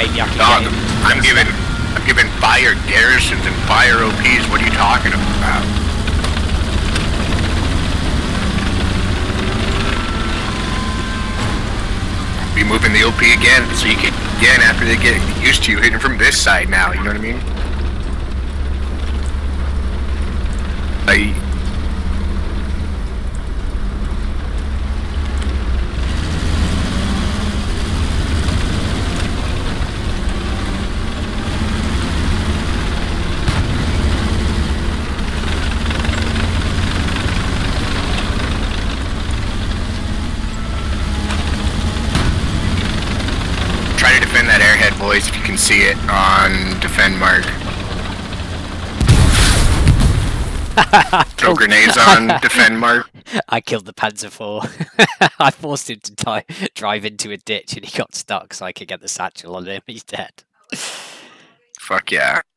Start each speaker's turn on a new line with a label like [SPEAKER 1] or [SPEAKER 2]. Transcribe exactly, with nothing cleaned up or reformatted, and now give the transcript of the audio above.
[SPEAKER 1] maybe I can
[SPEAKER 2] Dog,
[SPEAKER 1] get him.
[SPEAKER 2] I'm giving, I'm giving fire garrisons and fire O Ps. What are you talking about? Be moving the O P again, so you can again after they get used to you hitting from this side now. You know what I mean? I. Try to defend that airhead, boys, if you can see it on defend mark. Throw grenades on defend mark.
[SPEAKER 1] I killed the Panzer four. I forced him to die, drive into a ditch and he got stuck so I could get the satchel on him. He's dead.
[SPEAKER 2] Fuck yeah.